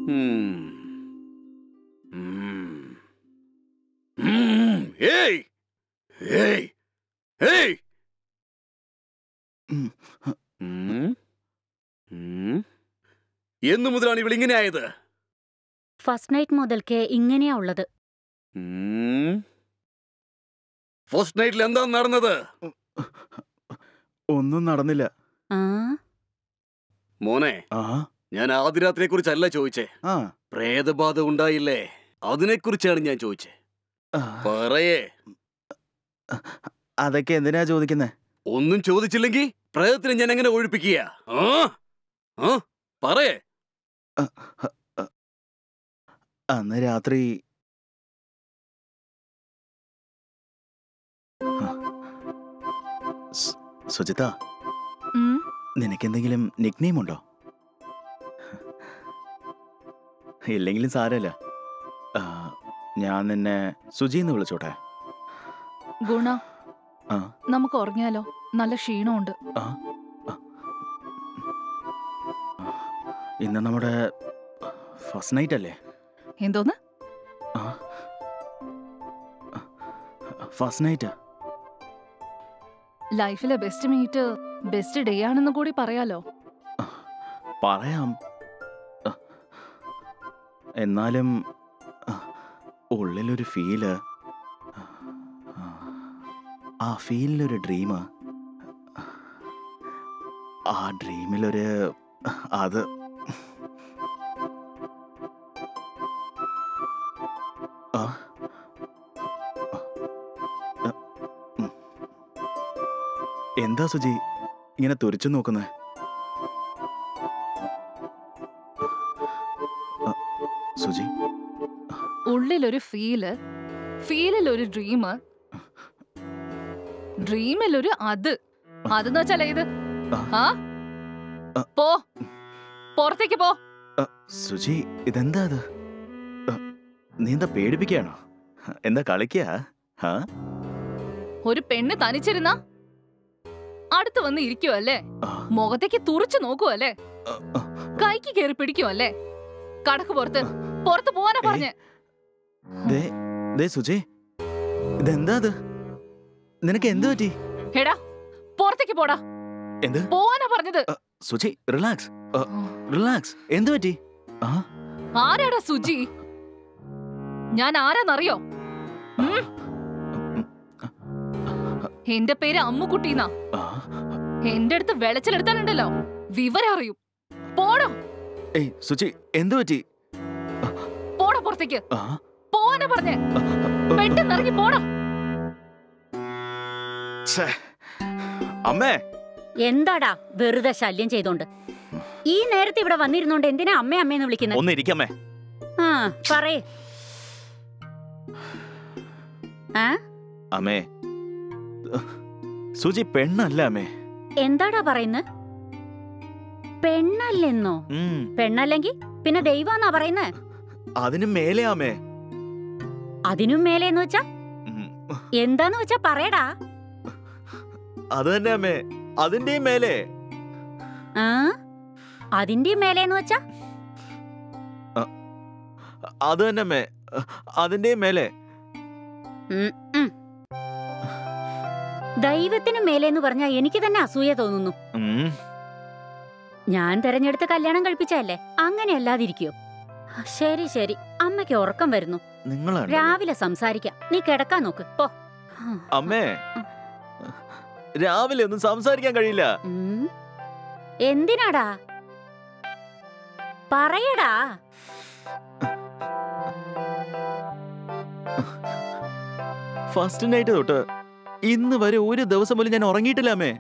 എന്നു മുതലാണ് ഇവിടെ ഇങ്ങനെ ആയത്? ഫസ്റ്റ് നൈറ്റ് മുതൽക്കേ ഇങ്ങനെയാ ഉള്ളത്. ഫസ്റ്റ് നൈറ്റിൽ എന്താ നടന്നത്? ഒന്നും നടന്നില്ല മോനെ. ഞാൻ ആദ്യരാത്രിയെ കുറിച്ചല്ല ചോദിച്ചേ. പ്രേതബാധ ഉണ്ടായില്ലേ, അതിനെ കുറിച്ചാണ് ഞാൻ ചോദിച്ചേ. പറയേ. അതൊക്കെ എന്തിനാ ചോദിക്കുന്നേ? ഒന്നും ചോദിച്ചില്ലെങ്കിൽ പ്രേതത്തിനെ ഞാൻ എങ്ങനെ ഒഴിപ്പിക്കുക? പറയേ. അന്ന് രാത്രി സുജിത, നിനക്കെന്തെങ്കിലും നിക്നെയിം ഉണ്ടോ? ഇല്ലെങ്കിലും സാരമില്ല, ഞാൻ നിന്നെ സുജി എന്ന് വിളിച്ചോട്ടെ. ഗുണ, നമുക്ക് ഉറങ്ങിയാലോ? നല്ല ക്ഷീണമുണ്ട്. ഇന്ന് നമ്മുടെ ഫസ്റ്റ് നൈറ്റ് അല്ലേ? എന്തോന്ന്? First night. ലൈഫിലെ ബെസ്റ്റ് മീറ്റ് ബെസ്റ്റ് ഡേ ആണെന്ന് കൂടി പറയാലോ. പറയാം, എന്നാലും ഉള്ളിലൊരു ഫീല്, ആ ഫീലിലൊരു ഡ്രീം, ആ ഡ്രീമിലൊരു അത് എന്താ സുജി ഇങ്ങനെ തുറിച്ചു നോക്കുന്നേ? സുജി, ഉള്ളിലൊരു ഫീല്, ഫീലിലൊരു ഡ്രീം, ഡ്രീമിലൊരു അതെന്ന് വെച്ചാലേ ഇത്. പോ, പുറത്തേക്ക് പോ. സുജി, ഇതെന്താ അത്? നീ എന്താ പേടിപ്പിക്കുകയാണോ? എന്താ കളിക്കുക? ഒരു പെണ്ണ് തനിച്ചിരുന്ന അടുത്ത് വന്ന് ഇരിക്കുവല്ലേ, മുഖത്തേക്ക് തുറച്ചു നോക്കുവല്ലേ, കൈക്ക് കയറി പിടിക്കുവല്ലേ. കടക്ക് പുറത്ത് പോവാനാ പറഞ്ഞേ. സുജി, ഇതെന്താ അത്? നിനക്ക് എന്ത് പറ്റി? എടാ, പുറത്തേക്ക് പോടാ. എന്ത് പോവാനാ പറഞ്ഞത്? Suji, relax relax. എന്ത് പറ്റി? ആരാടാ സുജി? ഞാൻ ആരാന്നറിയോ? എന്റെ പേര് അമ്മുക്കുട്ടീന്നാ. എന്റെ അടുത്ത് വെളച്ചിലെടുത്താലുണ്ടല്ലോ വിവരം അറിയും. പോടോ. സുജി, എന്ത് പറ്റി? പോടാ പുറത്തേക്ക്. പോവാനാ പറഞ്ഞേ. പെട്ടെന്ന് ഇറങ്ങി പോടാ. അമ്മേ, എന്താടാ വെറുതെ ശല്യം ചെയ്തോണ്ട്? ഈ നേരത്തെ ഇവിടെ വന്നിരുന്നോണ്ട് എന്തിനാ അമ്മേ അമ്മേന്ന് വിളിക്കുന്നത്? ഒന്ന് ഇരിക്കമ്മേ. പറയേ. അമ്മേ, സുജി പെണ്ണല്ല അമ്മേ. എന്താടാ പറയുന്നത്? പെണ്ണല്ലെന്നോ? പെണ്ണല്ലെങ്കി പിന്നെ ദൈവന്നാ പറയുന്നത്? അതിനും മേലെ അമ്മേ. അതിനും മേലെന്ന് വെച്ചാ എന്താന്ന് വെച്ചാ പറയടാ. അത് തന്നെ അമ്മേ, അതിന്റെ മേലെ. അതിന്റെ മേലെന്ന് വെച്ചാ? അത് തന്നെ അമ്മേ, അതിന്റെ മേലെ. ദൈവത്തിന് മേലെന്ന് പറഞ്ഞാ എനിക്ക് തന്നെ അസൂയ തോന്നുന്നു. ഞാൻ തെരഞ്ഞെടുത്ത് കല്യാണം കഴിപ്പിച്ചല്ലേ, അങ്ങനെ അല്ലാതിരിക്കോ? ശരി ശരി, അമ്മയ്ക്ക് ഉറക്കം വരുന്നു. രാവിലെ സംസാരിക്കാം. നീ കിടക്കാൻ നോക്ക്. പോ. അമ്മേ, രാവിലെ ഒന്നും സംസാരിക്കാൻ കഴിയില്ല. എന്തിനാടാ? പറയടാ. ഫസ്റ്റ് നൈറ്റ് തൊട്ട് ഇന്ന് വരെ ഒരു ദിവസം പോലും ഞാൻ ഉറങ്ങിയിട്ടില്ല അമ്മേ.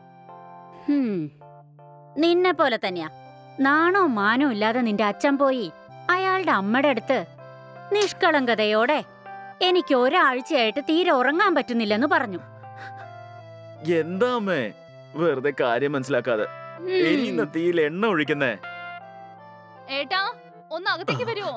നിന്നെ പോലെ തന്നെയാ. നാണോ മാനോ ഇല്ലാതെ നിന്റെ അച്ഛൻ പോയി അയാളുടെ അമ്മയുടെ അടുത്ത് നിഷ്കളങ്കതയോടെ എനിക്ക് ഒരാഴ്ചയായിട്ട് തീരെ ഉറങ്ങാൻ പറ്റുന്നില്ലെന്ന് പറഞ്ഞു. എന്താ അമ്മേ വെറുതെ കാര്യം മനസ്സിലാക്കാതെ എരിയുന്ന തീയിൽ എണ്ണ ഒഴിക്കുന്നേ? ഏട്ടാ, ഒന്ന് അകത്തേക്ക് വരുമോ?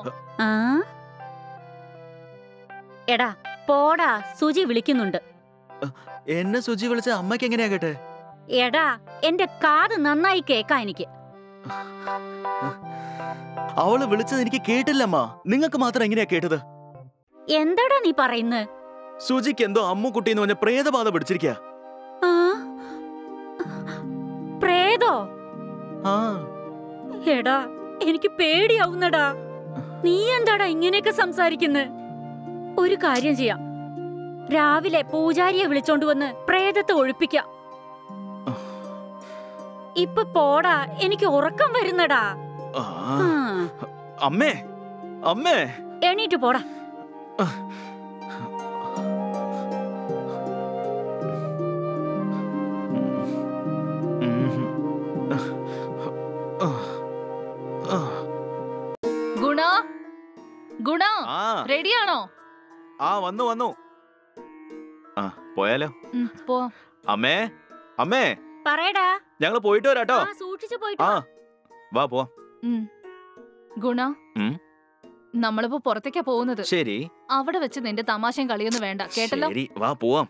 എടാ പോടാ, സുജി വിളിക്കുന്നുണ്ട്. എന്നെ സുജി വിളിച്ച അമ്മയ്ക്ക് എങ്ങനെയാ കേട്ടെ? എടാ, എന്റെ കാത് നന്നായി കേക്കാ എനിക്ക്. അവള് വിളിച്ചത് എനിക്ക് കേട്ടില്ലമ്മ. നിങ്ങൾക്ക് മാത്രം എങ്ങനെയാ കേട്ടത്? എന്താടാ നീ പറയുന്നത്? സുജിക്ക് എന്തോ അമ്മുക്കുട്ടി എന്ന് പറഞ്ഞ പ്രേതബാധ പിടിച്ചിരിക്ക. പ്രേതോ? ആ എടാ എനിക്ക് പേടിയാവുന്നടാ. നീ എന്താടാ ഇങ്ങനെയൊക്കെ സംസാരിക്കുന്നത്? ഒരു കാര്യം ചെയ്യാം, രാവിലെ പൂജാരിയെ വിളിച്ചോണ്ട് വന്ന് പ്രേതത്തെ ഒഴിപ്പിക്കാം. ഇപ്പൊ പോടാ, എനിക്ക് ഉറക്കം വരുന്നടാ. അമ്മേ, അമ്മേ, എണീറ്റ് പോടാ. ഗുണ, ഗുണ, റെഡിയാണോ? വന്നു വന്നു. പോയാലോ? പോവാം. അമ്മേ, അമ്മേ, പറയടാ. ഞങ്ങള് പോയിട്ട് വരാട്ടോ. സൂക്ഷിച്ചു പോയിട്ട് വാ പോവാം. ഗുണ, നമ്മളിപ്പോ പുറത്തേക്കാ പോകുന്നത്. ശരി. അവിടെ വെച്ച് നിന്റെ തമാശയും കളിയൊന്നും വേണ്ട, കേട്ടല്ലോ? ശരി, വാ പോവാം.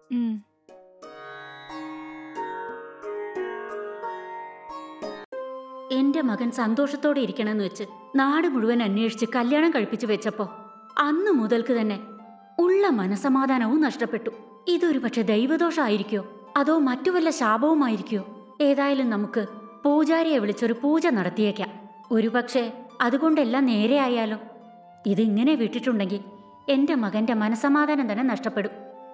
എന്റെ മകൻ സന്തോഷത്തോടെ ഇരിക്കണമെന്ന് വെച്ച് നാട് മുഴുവൻ അന്വേഷിച്ച് കല്യാണം കഴിപ്പിച്ചു വെച്ചപ്പോ അന്നു മുതൽക്ക് തന്നെ ഉള്ള മനസമാധാനവും നഷ്ടപ്പെട്ടു. ഇതൊരു പക്ഷെ ദൈവദോഷമായിരിക്കോ അതോ മറ്റു വല്ല ശാപവുമായിരിക്കോ? ഏതായാലും നമുക്ക് പൂജാരിയെ വിളിച്ചൊരു പൂജ നടത്തിയേക്കാം. ഒരുപക്ഷെ അതുകൊണ്ടെല്ലാം നേരെയായാലോ? ഇതിങ്ങനെ വിട്ടിട്ടുണ്ടെങ്കിൽ എന്റെ മകന്റെ മനസമാധാനം തന്നെ നഷ്ടപ്പെടും.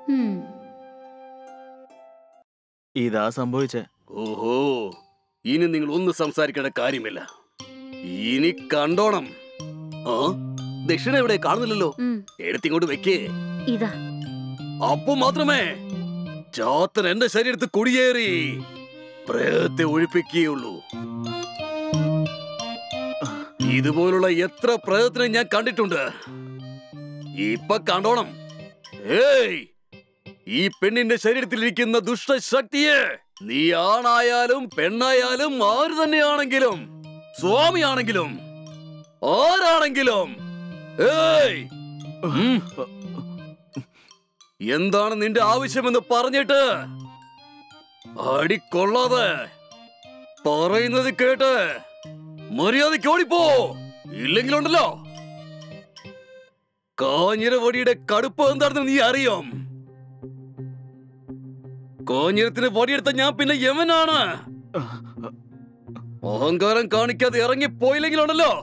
ഇതാ സംഭവിച്ചേ. ഓഹോ, ഇനി നിങ്ങൾ ഒന്നും സംസാരിക്കേണ്ട കാര്യമില്ല. ഇനി കണ്ടോണം. ദക്ഷിണ എവിടെ കാണുന്നില്ലല്ലോ? എടുത്തിങ്ങോട്ട് വെക്കേ. ഇതാ. അപ്പൊ മാത്രമേ ചാത്തൻ എന്റെ ശരീരത്തിൽ കുടിയേറി പ്രേതത്തെ ഒഴിപ്പിക്കുകയുള്ളൂ. ഇതുപോലുള്ള എത്ര പ്രേതത്തിനെ ഞാൻ കണ്ടിട്ടുണ്ട്. ഇപ്പൊ കണ്ടോണം. ഏയ്, ഈ പെണ്ണിന്റെ ശരീരത്തിലിരിക്കുന്ന ദുഷ്ടശക്തിയെ നീ ആണായാലും പെണ്ണായാലും ആര് തന്നെയാണെങ്കിലും സ്വാമിയാണെങ്കിലും ആരാണെങ്കിലും ഏയ് എന്താണ് നിന്റെ ആവശ്യമെന്ന് പറഞ്ഞിട്ട് അടിക്കൊള്ളാതെ പറയുന്നത് കേട്ട് മര്യാദയ്ക്ക് ഓടിപ്പോ. ഇല്ലെങ്കിലുണ്ടല്ലോ കാഞ്ഞിരവടിയുടെ കടുപ്പ് എന്താണെന്ന് നീ അറിയാം. കാഞ്ഞിരത്തിന് വടിയെടുത്ത ഞാൻ പിന്നെ യമനാണ്. അഹങ്കാരം കാണിക്കാതെ ഇറങ്ങിപ്പോയില്ലെങ്കിലുണ്ടല്ലോ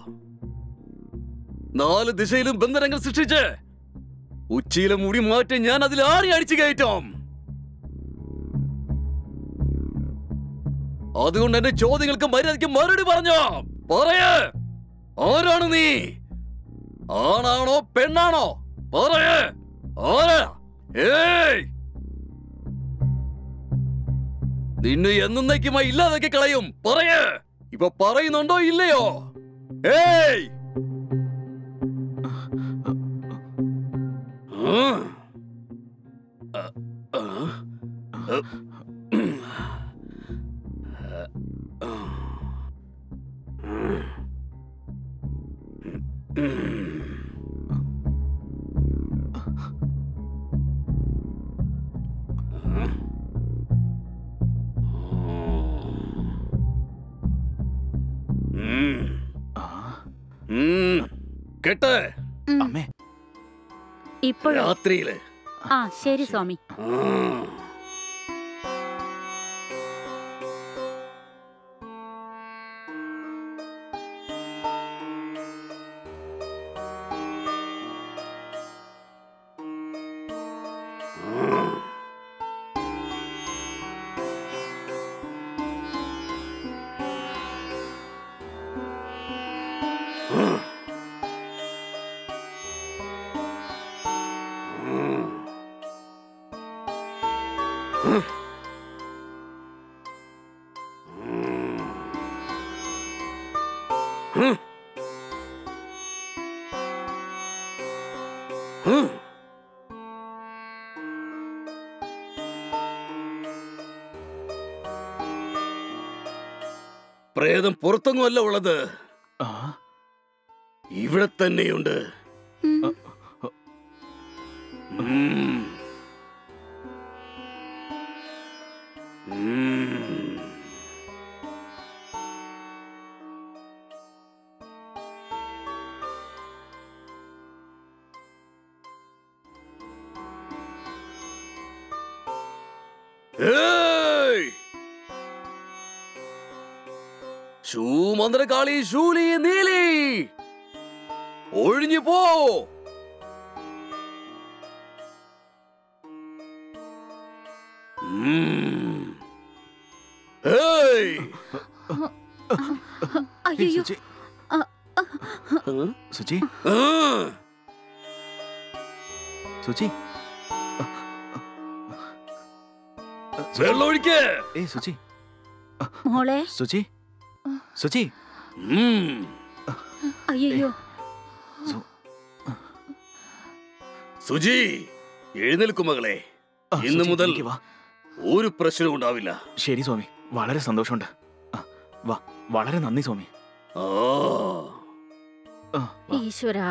4 ദിശയിലും ബന്ധനങ്ങൾ സൃഷ്ടിച്ച് ഉച്ചയിലെ മുടി മാറ്റി ഞാൻ അതിൽ ആറി അടിച്ചു കയറ്റാം. അതുകൊണ്ട് എന്റെ ചോദ്യങ്ങൾക്ക് മര്യാദയ്ക്ക് മറുപടി പറഞ്ഞോ. പറയേ, ആരാണ് നീ? ആണാണോ പെണ്ണാണോ? പറയേ, ആരാ? ഏയ്, നിന്നെ എന്നേക്കുമായി ഇല്ലാതാക്കി കളയും. പറയേ, ഇപ്പൊ പറയുന്നുണ്ടോ ഇല്ലയോ? ഏയ്, കേട്ടെ അമ്മേ, ഇപ്പോൾ രാത്രിയില്. ശരി സ്വാമി. പ്രേതം പുറത്തൊന്നുമല്ല ഉള്ളത്, ഇവിടെ തന്നെയുണ്ട്. മന്ത്രകാളി ശൂലി നീലി ഒഴിഞ്ഞു പോ. അയ്യോ സുചി, സുചി, വെള്ളമൊഴിക്ക്. സുചി, മോളെ. സുചി, സുചി. അയ്യോ സുജി, എഴുന്നേൽക്കു മകളെ. ഇന്നു മുതൽ ഒരു പ്രശ്നവും ഉണ്ടാവില്ല. ശരി സ്വാമി, വളരെ സന്തോഷമുണ്ട്. വാ, വളരെ നന്ദി സ്വാമി. ഈശ്വരാ.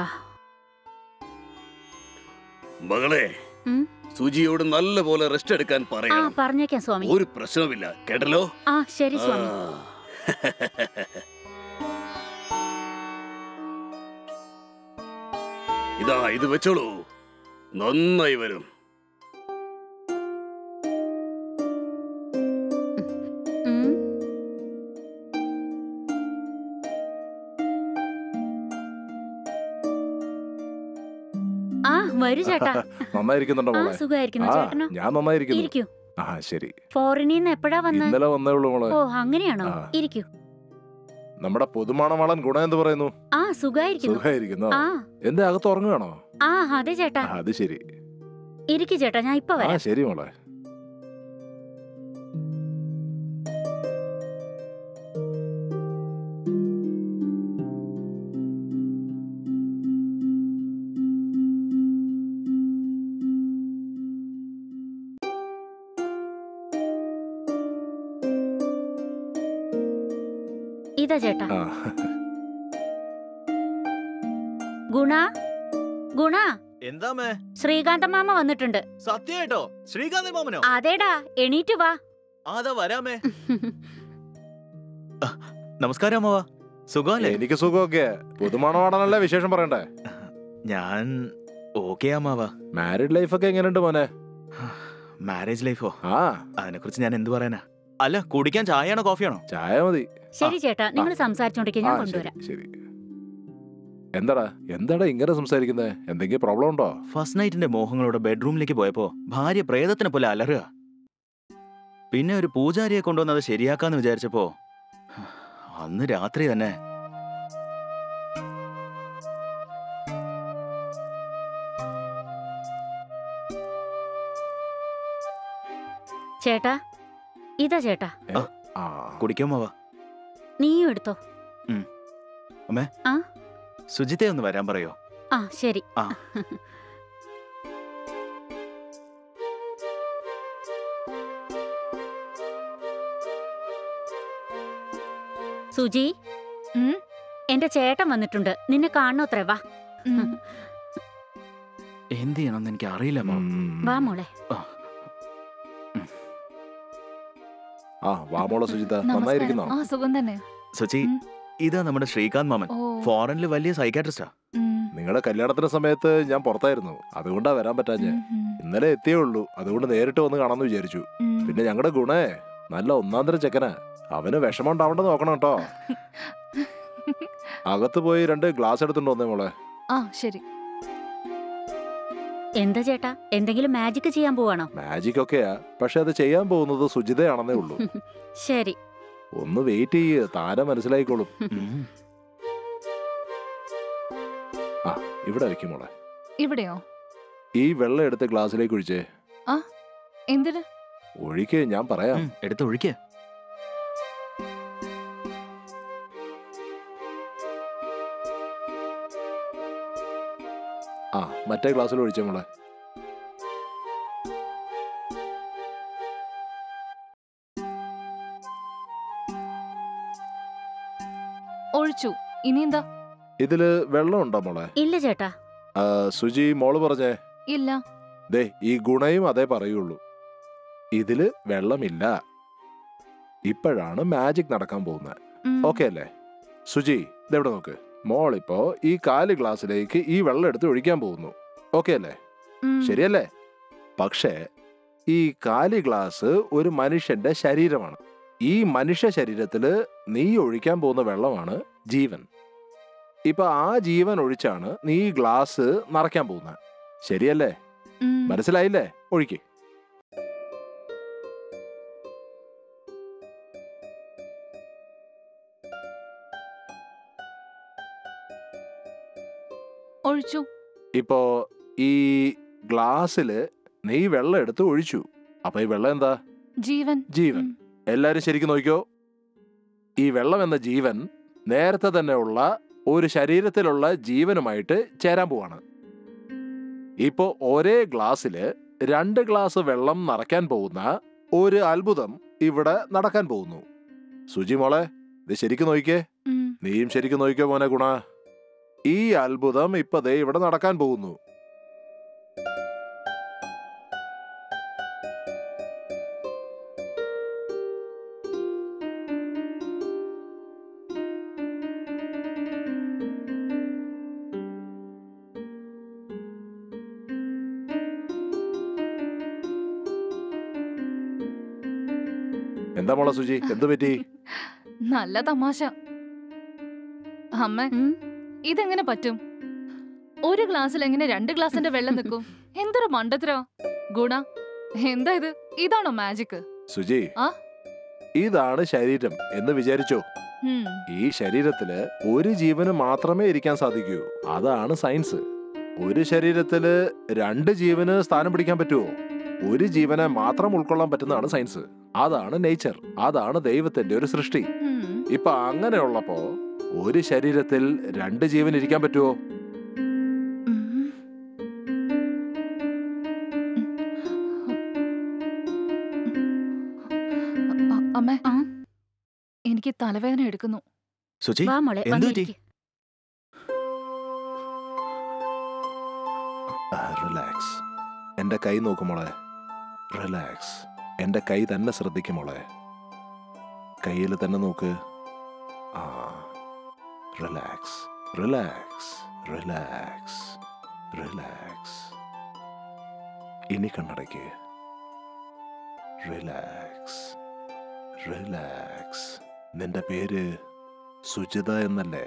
മകളെ, സുജിയോട് നല്ല പോലെ റെസ്റ്റ് എടുക്കാൻ പറയാം. പറഞ്ഞേക്കാം സ്വാമി. ഒരു പ്രശ്നവുമില്ല, കേട്ടല്ലോ? ശരി സ്വാമി. ഇതാ, ഇത് വെച്ചോളൂ, നന്നായി വരും. വരൂ ചേട്ടാ. നന്നായിരിക്കുന്നുണ്ടോ മോളെ? സുഖമായിരിക്കുന്നു ചേട്ടനോ? ഞാൻ നന്നായിരിക്കുന്നു. ഇരിക്കൂ. ശരി. ഫോറിനിന്ന് എപ്പോഴാ വന്നത്? ഇന്നലെ വന്നേ ഉള്ളൂ മോളെ. ഓ, അങ്ങനെയാണോ? ഇരിക്കൂ. നമ്മുടെ പൊതുമണവാളൻ ഗുണം എന്ത് പറയുന്നു? സുഖായിരിക്കുന്നു. എന്റെ അകത്ത് ഉറങ്ങുകയാണോ? അതെ ചേട്ടാ. അത് ശരി. ഇരിക്കു ചേട്ടാ, ഞാൻ ഇപ്പൊ വരാം. ശരി മോളെ. ഇതാ ചേട്ടാ. ഗുണ, ഗുണ. എന്താമേ? ശ്രീകാന്ത മാമ വന്നിട്ടുണ്ട്. സത്യമായിട്ടോ? ശ്രീകാന്ത മാമനോ? അതേടാ, എണീറ്റ് വാ. അതാ വരാമേ. നമസ്കാരം അമ്മാവാ. സുഖമല്ലേ? എനിക്ക് സുഖമൊക്കെ. പുതുമണവാളനല്ലേ വിശേഷം പറയണ്ടേ? ഞാൻ ഓക്കെ അമ്മാവാ. മാരീഡ് ലൈഫൊക്കെ എങ്ങനെയുണ്ട് മോനെ? മാരേജ് ലൈഫോ? അതിനെ കുറിച്ച് ഞാൻ എന്ത് പറയാനാ. അല്ല, കുടിക്കാൻ ചായയാണോ കോഫിയാണോ? ചായ മതി. ശരി ചേട്ടാ, നിങ്ങൾ സംസാരിച്ചോണ്ടിരിക്കുക, ഞാൻ കൊണ്ടുവരാം. ശരി. എന്താടാ ഇങ്ങനെ സംസാരിക്കുന്നേ? എന്തെങ്കിലും പ്രോബ്ലം ഉണ്ടോ? ഫസ്റ്റ് നൈറ്റിന്റെ മോഹങ്ങളോടെ ബെഡ്റൂമിലേക്ക് പോയപ്പോ ഭാര്യ പ്രേതത്തിനെ പോലെ അലറുക. പിന്നെ ഒരു പൂജാരിയെ കൊണ്ടുവന്ന് അത് ശരിയാക്കാന്ന് വിചാരിച്ചപ്പോ അന്ന് രാത്രി തന്നെ ചേട്ടാ, ഇതാ ചേട്ടാ. കുടിക്കാമോവാ? നീയും എടുത്തോ. അമ്മേ, സുജിത്തെ ഒന്ന് വരാൻ പറയോ? ശരി. സുജി, എന്റെ ചേട്ടൻ വന്നിട്ടുണ്ട്, നിന്നെ കാണണോത്രേ. വാ. എന്ത് ചെയ്യണമെന്ന് എനിക്ക് അറിയില്ല. വാ മോളെ. വാ മോളെ സുജിത, നന്നായിരിക്കുന്നോ? സുഖം തന്നെ. സുചി, ഇതാ നമ്മുടെ ശ്രീകാന്ത് മാമൻ. ഫോറിനിൽ വലിയ സൈക്കാട്രിസ്റ്റാ. നിങ്ങളുടെ കല്യാണത്തിന്റെ സമയത്ത് ഞാൻ പുറത്തായിരുന്നു, അതുകൊണ്ടാ വരാൻ പറ്റാഞ്ഞെ. ഇന്നലെ എത്തിയേ ഉള്ളൂ, അതുകൊണ്ട് നേരിട്ട് വന്ന് കാണാന്ന് വിചാരിച്ചു. പിന്നെ ഞങ്ങളുടെ ഗുണേ നല്ല ഒന്നാന്തരം ചെക്കനാ. അവന് വിഷമം ഉണ്ടാവണ്ടെന്ന് നോക്കണം കേട്ടോ. അകത്ത് പോയി 2 ഗ്ലാസ് എടുത്തുണ്ടോ വന്നേ മോളെ. ശരി. എന്താ ചേട്ടാ, എന്തെങ്കിലും മാജിക് ചെയ്യാൻ പോവാണോ? മാജിക് ഒക്കെയാ, പക്ഷെ അത് ചെയ്യാൻ പോകുന്നത് സുജിതയാണെന്നേ ഉള്ളൂ. ശരി, ഒന്ന് വെയിറ്റ് ചെയ്യ്, താനെ മനസ്സിലായിക്കോളും. ഇവിടെ വെക്കും മോളെ. ഇവിടെയോ? ഈ വെള്ളം എടുത്ത് ഗ്ലാസ്സിലേക്ക് ഒഴിച്ചേ. എന്തിന്? ഒഴിക്ക്, ഞാൻ പറയാം. എടുത്ത് ഒഴിക്കേ. മറ്റേ ഗ്ലാസ്സിൽ ഒഴിച്ചേ മോളെ. ഒഴിച്ചു. ഇനി എന്താ? ഇതില് വെള്ളം ഉണ്ടോ മോളെ? ഇല്ല ചേട്ടാ. സുജി, മോള് പറഞ്ഞേ. ഇല്ല. ദേ, ഈ ഗുണയും അതേ പറയുള്ളൂ. ഇതില് വെള്ളമില്ല. ഇപ്പോഴാണ് മാജിക് നടക്കാൻ പോകുന്നത്. ഓക്കെ അല്ലേ? സുജി, ഇതെവിടെ നോക്ക്. മോളിപ്പോ ഈ 4 ഗ്ലാസ്സിലേക്ക് ഈ വെള്ളം എടുത്ത് ഒഴിക്കാൻ പോകുന്നു. ഓക്കെ അല്ലേ? ശരിയല്ലേ? പക്ഷേ ഈ കാലി ഗ്ലാസ് ഒരു മനുഷ്യന്റെ ശരീരമാണ്. ഈ മനുഷ്യ ശരീരത്തില് നീ ഒഴിക്കാൻ പോകുന്ന വെള്ളമാണ് ജീവൻ. ഇപ്പൊ ആ ജീവൻ ഒഴിച്ചാണ് നീ ഈ ഗ്ലാസ് നിറയ്ക്കാൻ പോകുന്നത്. ശരിയല്ലേ? മനസ്സിലായില്ലേ? ഒഴിക്ക്. ഒഴിച്ചു. ഇപ്പോ ഈ ഗ്ലാസ്സില് നീ വെള്ളം എടുത്ത് ഒഴിച്ചു. അപ്പൊ ഈ വെള്ളം എന്താ? ജീവൻ. ജീവൻ. എല്ലാരും ശരിക്കും നോക്കിയോ. ഈ വെള്ളം എന്ന ജീവൻ നേരത്തെ തന്നെ ഉള്ള ഒരു ശരീരത്തിലുള്ള ജീവനുമായിട്ട് ചേരാൻ പോവാണ്. ഇപ്പോ ഒരേ ഗ്ലാസ്സില് 2 ഗ്ലാസ് വെള്ളം നിറയ്ക്കാൻ പോകുന്ന ഒരു അത്ഭുതം ഇവിടെ നടക്കാൻ പോകുന്നു. സുജി മോളെ, ഇത് ശരിക്കും നോക്കിക്കേ. നീയും ശരിക്കും നോക്കിക്കോ മോനെ ഗുണ. ഈ അത്ഭുതം ഇപ്പൊ ദേ ഇവിടെ നടക്കാൻ പോകുന്നു. എന്താ മോളെ സുജി, എന്തു പറ്റി? നല്ല തമാശ. അമ്മ, ഇതെങ്ങനെ പറ്റും? ഒരു ഗ്ലാസ്സിൽ എങ്ങനെ 2 ഗ്ലാസിന്റെ വെള്ളം നിൽക്കും? എന്തൊരു മണ്ടത്തരോ. ഗുണ, എന്താ ഇത്? ഇതാണോ മാജിക്? സുജി, ഇതാണ് ശരീരം എന്ന് വിചാരിച്ചോ. ഈ ശരീരത്തില് ഒരു ജീവന് മാത്രമേ ഇരിക്കാൻ സാധിക്കൂ. അതാണ് സയൻസ്. ഒരു ശരീരത്തില് 2 ജീവന് സ്ഥാനം പിടിക്കാൻ പറ്റുമോ? ഒരു ജീവനെ മാത്രം ഉൾക്കൊള്ളാൻ പറ്റുന്നതാണ് സയൻസ്. അതാണ് നേച്ചർ. അതാണ് ദൈവത്തിന്റെ ഒരു സൃഷ്ടി. ഇപ്പൊ അങ്ങനെയുള്ളപ്പോ ഒരു ശരീരത്തിൽ 2 ജീവൻ ഇരിക്കാൻ പറ്റുമോ? അമ്മ, എനിക്ക് തലവേദന എടുക്കുന്നു. സുജി, വാ മോളെ, എന്തു വന്നിരിക്ക്. റിലാക്സ്. എന്റെ കൈ നോക്കുമോളെ. റിലാക്സ്. എന്റെ കൈ തന്നെ ശ്രദ്ധിക്കുമോളെ. കയ്യിൽ തന്നെ നോക്ക്. ആ, റിലാക്സ്, റിലാക്സ്, റിലാക്സ്, റിലാക്സ്. ഇനി കണ്ണടയ്ക്ക്. Relax, relax. നിന്റെ പേര് സുജിത എന്നല്ലേ?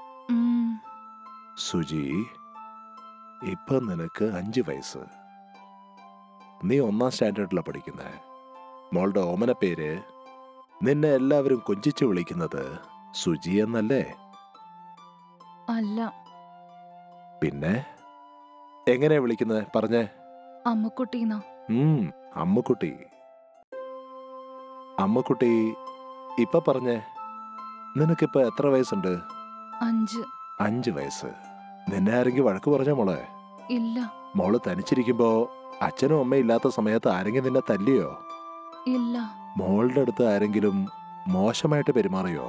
സുജി, ഇപ്പൊ നിനക്ക് 5 വയസ്സ്. നീ 1ാം സ്റ്റാൻഡേർഡിലാണ് പഠിക്കുന്നത്. മോളുടെ ഓമന പേര് നിന്നെ എല്ലാവരും കൊഞ്ചിച്ചു വിളിക്കുന്നത് സുജി എന്നല്ലേ? അല്ല. പിന്നെ എങ്ങനെയാ വിളിക്കുന്നത്? പറഞ്ഞേ. അമ്മുക്കുട്ടീന്നാ. അമ്മുക്കുട്ടി. അമ്മുക്കുട്ടി, ഇപ്പൊ പറഞ്ഞേ. നിനക്കിപ്പോ എത്ര വയസ്സുണ്ട്? 5. 5 വയസ്സ്. നിന്നെ ആരെങ്കിലും വഴക്ക് പറഞ്ഞ മോളെ? ഇല്ല. മോള് തനിച്ചിരിക്കുമ്പോ അച്ഛനും അമ്മയും ഇല്ലാത്ത സമയത്ത് ആരെങ്കിലും നിന്നെ തല്ലിയോ? ഇല്ല. മോളുടെ അടുത്ത് ആരെങ്കിലും മോശമായിട്ട് പെരുമാറിയോ?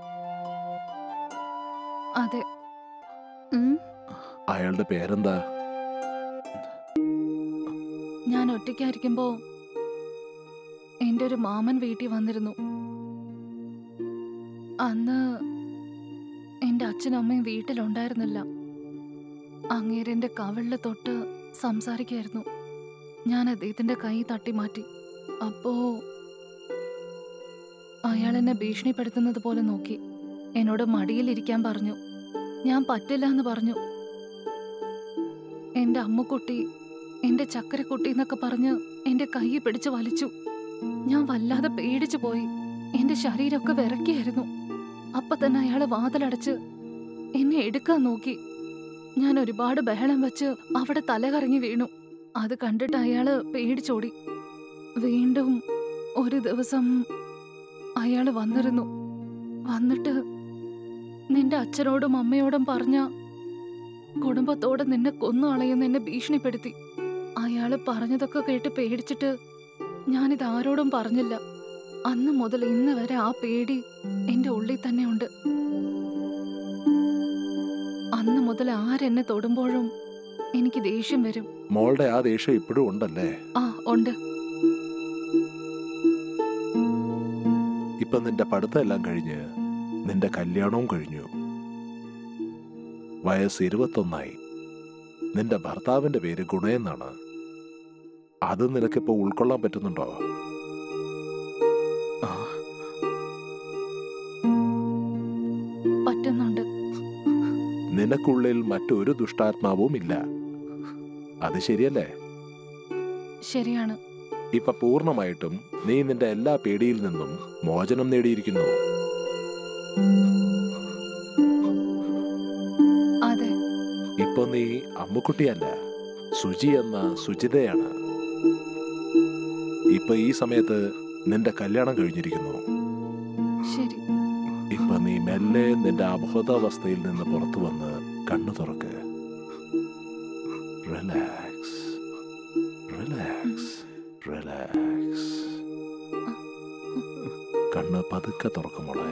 അതെ. അയാളുടെ പേരെന്താ? ഞാൻ ഒറ്റയ്ക്കായിരിക്കുമ്പോ എന്റെ ഒരു മാമൻ വീട്ടിൽ വന്നിരുന്നു. അന്ന് എന്റെ അച്ഛനും അമ്മയും വീട്ടിലുണ്ടായിരുന്നില്ല. അങ്ങേരെന്റെ കവിളില് തൊട്ട് സംസാരിക്കായിരുന്നു. ഞാൻ അദ്ദേഹത്തിന്റെ കൈ തട്ടി മാറ്റി. അപ്പോ അയാൾ എന്നെ ഭീഷണിപ്പെടുത്തുന്നത് പോലെ നോക്കി. എന്നോട് മടിയിലിരിക്കാൻ പറഞ്ഞു. ഞാൻ പറ്റില്ല എന്ന് പറഞ്ഞു. എന്റെ അമ്മുക്കുട്ടി, എന്റെ ചക്കരക്കുട്ടി എന്നൊക്കെ പറഞ്ഞ് എന്റെ കൈ പിടിച്ച് വലിച്ചു. ഞാൻ വല്ലാതെ പേടിച്ചു പോയി. എന്റെ ശരീരമൊക്കെ വിറക്കിയായിരുന്നു. അപ്പൊ തന്നെ അയാള് വാതിലടച്ച് എന്നെ എടുക്കാൻ നോക്കി. ഞാൻ ഒരുപാട് ബഹളം വെച്ച് അവിടെ തലകറങ്ങി വീണു. അത് കണ്ടിട്ട് അയാള് പേടിച്ചോടി. വീണ്ടും ഒരു ദിവസം അയാള് വന്നിരുന്നു. വന്നിട്ട് നിന്റെ അച്ഛനോടും അമ്മയോടും പറഞ്ഞ കുടുംബത്തോടെ നിന്നെ കൊന്നു കളയുന്ന എന്നെ ഭീഷണിപ്പെടുത്തി. അയാള് പറഞ്ഞതൊക്കെ കേട്ട് പേടിച്ചിട്ട് ഞാനിത് ആരോടും പറഞ്ഞില്ല. അന്ന് മുതൽ ഇന്ന് വരെ ആ പേടി എന്റെ ഉള്ളിൽ തന്നെ ഉണ്ട്. അന്ന് മുതൽ ആരെന്നെ തൊടുമ്പോഴും എനിക്ക് ദേഷ്യം വരും. മോളുടെ ആ ദേഷ്യം ഇപ്പോഴും ഉണ്ടല്ലേ? ആ, ഉണ്ട്. ഇപ്പൊ നിന്റെ പഠിത്തം എല്ലാം കഴിഞ്ഞ് നിന്റെ കല്യാണവും കഴിഞ്ഞു. വയസ്സ് 21. നിന്റെ ഭർത്താവിന്റെ പേര് ഗുണയെന്നാണ്. അത് നിനക്കിപ്പോ ഉൾക്കൊള്ളാൻ പറ്റുന്നുണ്ടോ? പറ്റുന്നുണ്ട്. നിനക്കുള്ളിൽ മറ്റൊരു ദുഷ്ടാത്മാവും ഇല്ല, അത് ശരിയല്ലേ? ശരിയാണ്. ഇപ്പൊ പൂർണ്ണമായിട്ടും നീ നിന്റെ എല്ലാ പേടിയിൽ നിന്നും മോചനം നേടിയിരിക്കുന്നു. അതെ. ഇപ്പൊ നീ അമ്മുക്കുട്ടിയല്ല, സുജി എന്ന സുജിതയാണ്. ഇപ്പൊ ഈ സമയത്ത് നിന്റെ കല്യാണം കഴിഞ്ഞിരിക്കുന്നു. ശരി. ഇപ്പൊ നീ മെല്ലെ നിന്റെ അബോധാവസ്ഥയിൽ നിന്ന് പുറത്തു വന്ന് കണ്ണു തുറക്ക്. Relax, relax, relax. കണ്ണ് പതുക്കെ തുറക്കുമോളെ.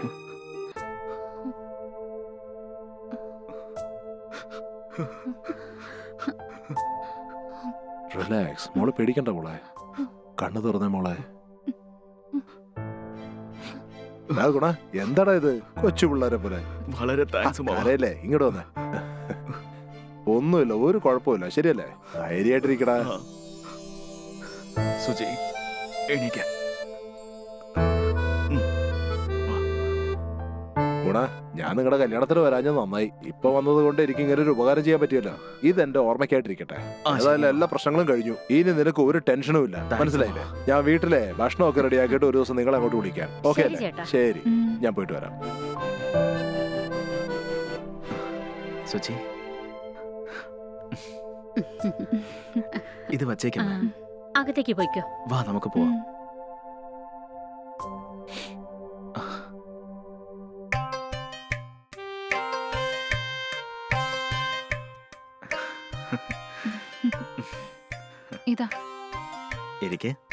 റിലാക്സ് മോളെ, പേടിക്കണ്ട മോളെ. കണ്ണു തുറന്നേ മോളെ. ഗുണ, എന്താടാ ഇത് കൊച്ചു പിള്ളേരെ പോലെ? വളരെ താങ്ക്സ്. അറിയല്ലേ, ഇങ്ങോട്ട് വന്നേ. ഒന്നുമില്ല, ഒരു കുഴപ്പമില്ല, ശരിയല്ലേ? ധൈര്യമായിട്ടിരിക്കടാ. സുജി, എണീക്കാൻ. ഗുണ, ഞാൻ നിങ്ങളുടെ കല്യാണത്തിന് വരാഞ്ഞത് നന്നായി. ഇപ്പൊ വന്നത് കൊണ്ട് എനിക്ക് ഇങ്ങനെ ഒരു ഉപകാരം ചെയ്യാൻ പറ്റിയല്ലോ. ഇതെന്റെ ഓർമ്മയ്ക്കായിട്ടിരിക്കട്ടെ. ഏതായാലും എല്ലാ പ്രശ്നങ്ങളും കഴിഞ്ഞു. ഇനി നിനക്ക് ഒരു ടെൻഷനും ഇല്ല, മനസ്സിലായില്ലേ? ഞാൻ വീട്ടിലെ ഭക്ഷണമൊക്കെ റെഡിയാക്കിയിട്ട് ഒരു ദിവസം നിങ്ങളെ അങ്ങോട്ട് വിളിക്കാം. ഓക്കെ അല്ലേ? ശരി, ഞാൻ പോയിട്ട് വരാം. സുജി, ഇത് വച്ചേക്കാം. അകത്തേക്ക് പോയിക്കോ. വാ, നമുക്ക് പോവാം. ഇതാ ഇരിക്കെ.